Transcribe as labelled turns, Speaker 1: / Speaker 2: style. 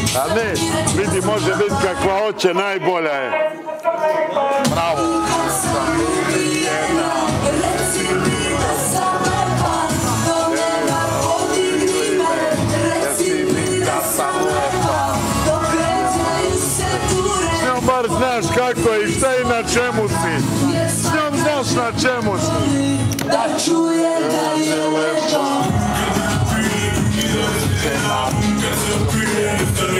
Speaker 1: A ne, vidi, može biti kakva hoće, najbolja je. Bravo. S njom bar znaš kako je i šta i na čemu si. S njom znaš na čemu si.
Speaker 2: Da čuje da je lepa.